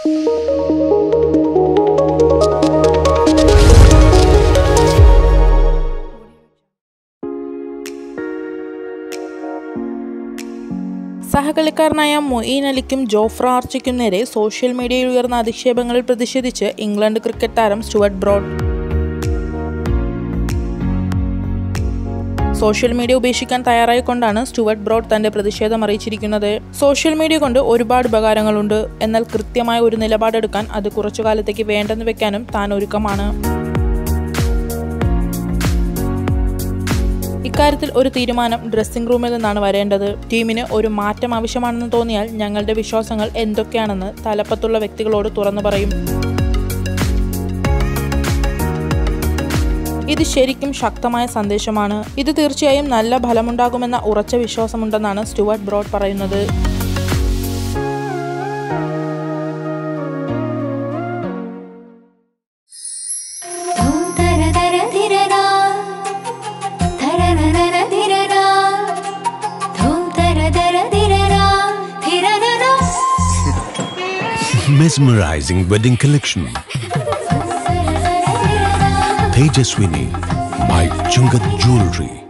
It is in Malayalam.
സഹകളിക്കാരനായ മൊയ്ൻ അലിക്കും ജോഫ്ര ആർച്ചിക്കും നേരെ സോഷ്യൽ മീഡിയയിൽ ഉയർന്ന അധിക്ഷേപങ്ങളിൽ പ്രതിഷേധിച്ച് ഇംഗ്ലണ്ട് ക്രിക്കറ്റ് താരം സ്റ്റുവർട്ട് ബ്രോഡ് സോഷ്യൽ മീഡിയ ഉപേക്ഷിക്കാൻ തയ്യാറായിക്കൊണ്ടാണ് സ്റ്റുവർട്ട് ബ്രോഡ് തന്റെ പ്രതിഷേധം അറിയിച്ചിരിക്കുന്നത്. സോഷ്യൽ മീഡിയ കൊണ്ട് ഒരുപാട് ഉപകാരങ്ങളുണ്ട്. എന്നാൽ കൃത്യമായ ഒരു നിലപാടെടുക്കാൻ അത് കുറച്ചുകാലത്തേക്ക് വേണ്ടെന്ന് വെക്കാനും താൻ ഒരുക്കമാണ്. ഇക്കാര്യത്തിൽ ഒരു തീരുമാനം ഡ്രസ്സിംഗ് റൂമിൽ നിന്നാണ് വരേണ്ടത്. ടീമിന് ഒരു മാറ്റം ആവശ്യമാണെന്ന് തോന്നിയാൽ ഞങ്ങളുടെ വിശ്വാസങ്ങൾ എന്തൊക്കെയാണെന്ന് തലപ്പത്തുള്ള വ്യക്തികളോട് തുറന്നു പറയും. ഇത് ശരിക്കും ശക്തമായ സന്ദേശമാണ്. ഇത് തീർച്ചയായും നല്ല ഫലമുണ്ടാകുമെന്ന ഉറച്ച വിശ്വാസമുണ്ടെന്നാണ് സ്റ്റുവർട്ട് ബ്രോഡ് പറയുന്നത്. Mesmerizing wedding collection. Tejaswini by Chungat Jewelry.